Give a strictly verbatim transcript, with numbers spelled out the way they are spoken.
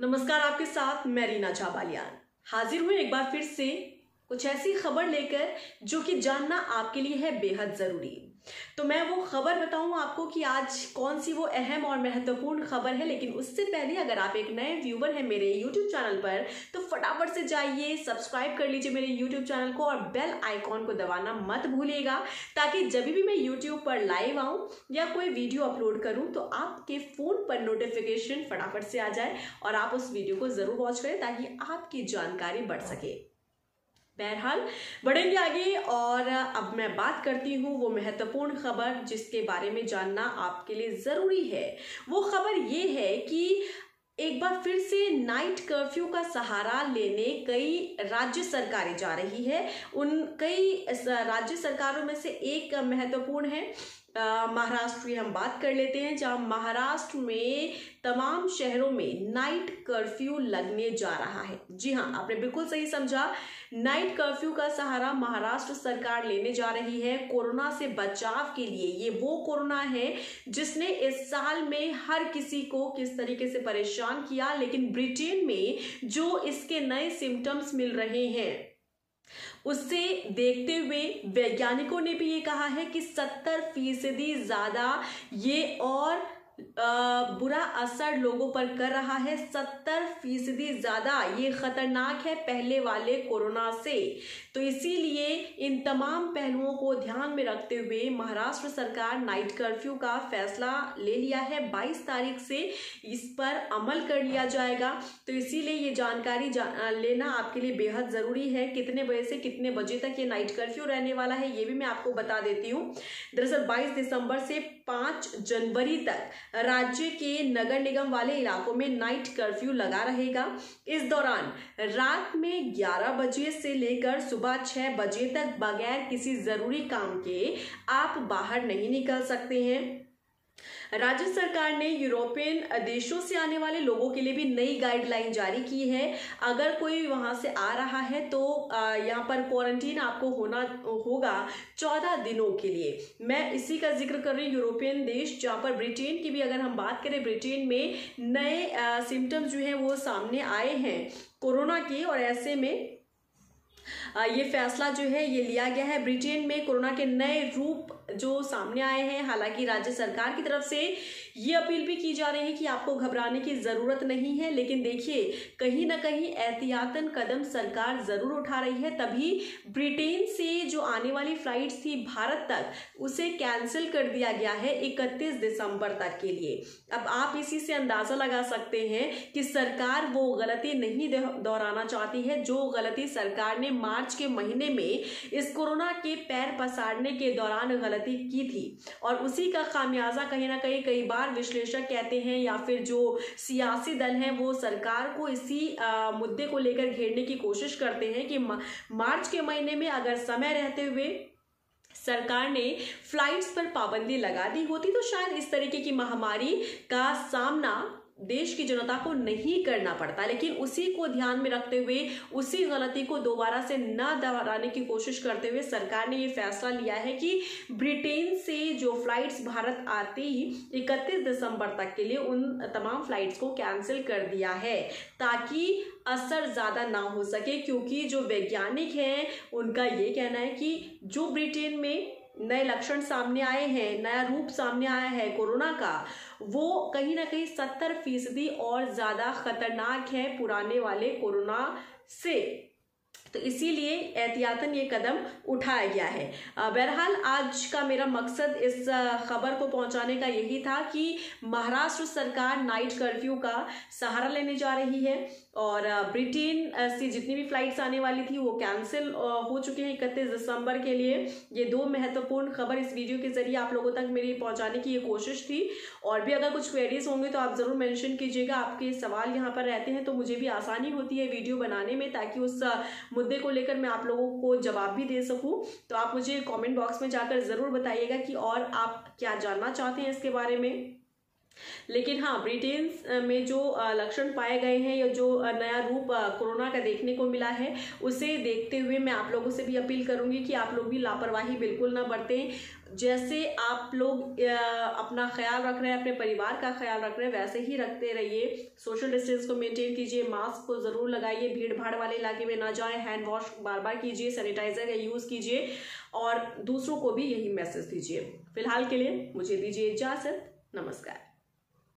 नमस्कार, आपके साथ मैं रीना चाबालियान हाजिर हूँ एक बार फिर से कुछ ऐसी खबर लेकर जो कि जानना आपके लिए है बेहद जरूरी। तो मैं वो खबर बताऊं आपको कि आज कौन सी वो अहम और महत्वपूर्ण खबर है। लेकिन उससे पहले अगर आप एक नए व्यूवर हैं मेरे यूट्यूब चैनल पर तो फटाफट से जाइए, सब्सक्राइब कर लीजिए मेरे यूट्यूब चैनल को और बेल आइकॉन को दबाना मत भूलिएगा, ताकि जब भी मैं यूट्यूब पर लाइव आऊं या कोई वीडियो अपलोड करूं तो आपके फोन पर नोटिफिकेशन फटाफट से आ जाए और आप उस वीडियो को जरूर वॉच करें ताकि आपकी जानकारी बढ़ सके। बहरहाल बढ़ेंगे आगे और अब मैं बात करती हूँ वो महत्वपूर्ण खबर जिसके बारे में जानना आपके लिए जरूरी है। वो खबर ये है कि एक बार फिर से नाइट कर्फ्यू का सहारा लेने कई राज्य सरकारें जा रही है। उन कई राज्य सरकारों में से एक महत्वपूर्ण है महाराष्ट्र की हम बात कर लेते हैं, जहां महाराष्ट्र में तमाम शहरों में नाइट कर्फ्यू लगने जा रहा है। जी हां, आपने बिल्कुल सही समझा, नाइट कर्फ्यू का सहारा महाराष्ट्र सरकार लेने जा रही है कोरोना से बचाव के लिए। ये वो कोरोना है जिसने इस साल में हर किसी को किस तरीके से परेशान किया, लेकिन ब्रिटेन में जो इसके नए सिम्टम्स मिल रहे हैं उससे देखते हुए वैज्ञानिकों ने भी ये कहा है कि सत्तर फीसदी ज्यादा ये और आ, बुरा असर लोगों पर कर रहा है। सत्तर फीसदी ज्यादा ये खतरनाक है पहले वाले कोरोना से। तो इसीलिए इन तमाम पहलुओं को ध्यान में रखते हुए महाराष्ट्र सरकार नाइट कर्फ्यू का फैसला ले लिया है। बाईस तारीख से इस पर अमल कर लिया जाएगा। तो इसीलिए ये जानकारी जा, लेना आपके लिए बेहद जरूरी है। कितने बजे से कितने बजे तक ये नाइट कर्फ्यू रहने वाला है ये भी मैं आपको बता देती हूँ। दरअसल बाईस दिसंबर से पाँच जनवरी तक राज्य के नगर निगम वाले इलाकों में नाइट कर्फ्यू लगा रहेगा। इस दौरान रात में ग्यारह बजे से लेकर सुबह छह बजे तक बगैर किसी जरूरी काम के आप बाहर नहीं निकल सकते हैं। राज्य सरकार ने यूरोपियन देशों से आने वाले लोगों के लिए भी नई गाइडलाइन जारी की है। अगर कोई वहां से आ रहा है तो यहाँ पर क्वारंटीन आपको होना होगा चौदह दिनों के लिए। मैं इसी का जिक्र कर रही हूँ, यूरोपियन देश, जहाँ पर ब्रिटेन की भी अगर हम बात करें, ब्रिटेन में नए सिम्टम्स जो हैं वो सामने आए हैं कोरोना के, और ऐसे में ये फैसला जो है ये लिया गया है। ब्रिटेन में कोरोना के नए रूप जो सामने आए हैं, हालांकि राज्य सरकार की तरफ से ये अपील भी की जा रही है कि आपको घबराने की जरूरत नहीं है, लेकिन देखिए कहीं ना कहीं एहतियातन कदम सरकार जरूर उठा रही है। तभी ब्रिटेन से जो आने वाली फ्लाइट्स थी भारत तक, उसे कैंसिल कर दिया गया है इकतीस दिसंबर तक के लिए। अब आप इसी से अंदाजा लगा सकते हैं कि सरकार वो गलती नहीं दोहराना चाहती है जो गलती सरकार ने मार्च के महीने में इस कोरोना के पैर पसारने के दौरान गलती की थी, और उसी का खामियाजा कहीं ना कहीं कई बार विश्लेषक कहते हैं या फिर जो सियासी दल हैं वो सरकार को इसी आ, मुद्दे को लेकर घेरने की कोशिश करते हैं कि मार्च के महीने में अगर समय रहते हुए सरकार ने फ्लाइट्स पर पाबंदी लगा दी होती तो शायद इस तरीके की महामारी का सामना देश की जनता को नहीं करना पड़ता। लेकिन उसी को ध्यान में रखते हुए, उसी गलती को दोबारा से न दोहराने की कोशिश करते हुए सरकार ने ये फैसला लिया है कि ब्रिटेन से जो फ्लाइट्स भारत आती इकतीस दिसंबर तक के लिए उन तमाम फ्लाइट्स को कैंसिल कर दिया है, ताकि असर ज्यादा ना हो सके। क्योंकि जो वैज्ञानिक हैं उनका ये कहना है कि जो ब्रिटेन में नए लक्षण सामने आए हैं, नया रूप सामने आया है कोरोना का, वो कहीं ना कहीं सत्तर फीसदी और ज्यादा खतरनाक है पुराने वाले कोरोना से। तो इसीलिए एहतियातन ये कदम उठाया गया है। बहरहाल आज का मेरा मकसद इस खबर को पहुंचाने का यही था कि महाराष्ट्र सरकार नाइट कर्फ्यू का सहारा लेने जा रही है और ब्रिटेन से जितनी भी फ्लाइट्स आने वाली थी वो कैंसिल हो चुकी हैं इकतीस दिसंबर के लिए। ये दो महत्वपूर्ण खबर इस वीडियो के जरिए आप लोगों तक मेरी पहुंचाने की ये कोशिश थी। और भी अगर कुछ क्वेरीज होंगे तो आप जरूर मेंशन कीजिएगा। आपके सवाल यहाँ पर रहते हैं तो मुझे भी आसानी होती है वीडियो बनाने में, ताकि उस मुद्दे को लेकर मैं आप लोगों को जवाब भी दे सकूं। तो आप मुझे कमेंट बॉक्स में जाकर जरूर बताइएगा कि और आप क्या जानना चाहते हैं इसके बारे में। लेकिन हाँ, ब्रिटेन में जो लक्षण पाए गए हैं या जो नया रूप कोरोना का देखने को मिला है, उसे देखते हुए मैं आप लोगों से भी अपील करूंगी कि आप लोग भी लापरवाही बिल्कुल ना बरतें। जैसे आप लोग अपना ख्याल रख रहे हैं, अपने परिवार का ख्याल रख रहे हैं, वैसे ही रखते रहिए। सोशल डिस्टेंस को मेंटेन कीजिए, मास्क को जरूर लगाइए, भीड़ भाड़ वाले इलाके में ना जाएं, हैंड वॉश बार बार कीजिए, सैनिटाइजर का यूज कीजिए और दूसरों को भी यही मैसेज दीजिए। फिलहाल के लिए मुझे दीजिए इजाजत। नमस्कार।